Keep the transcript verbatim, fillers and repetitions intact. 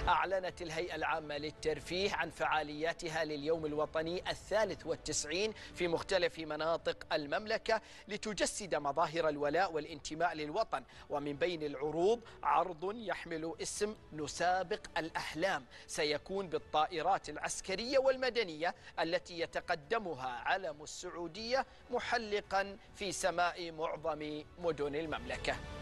أعلنت الهيئة العامة للترفيه عن فعالياتها لليوم الوطني الثالث والتسعين في مختلف مناطق المملكة لتجسد مظاهر الولاء والانتماء للوطن. ومن بين العروض عرض يحمل اسم نسابق الأحلام، سيكون بالطائرات العسكرية والمدنية التي يتقدمها علم السعودية محلقا في سماء معظم مدن المملكة.